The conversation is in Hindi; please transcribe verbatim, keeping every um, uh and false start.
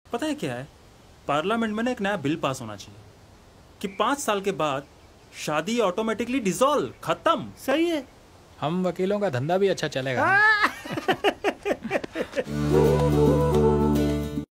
पता है क्या है, पार्लियामेंट में ना एक नया बिल पास होना चाहिए कि पांच साल के बाद शादी ऑटोमेटिकली डिसॉल्व, खत्म। सही है। हम वकीलों का धंधा भी अच्छा चलेगा।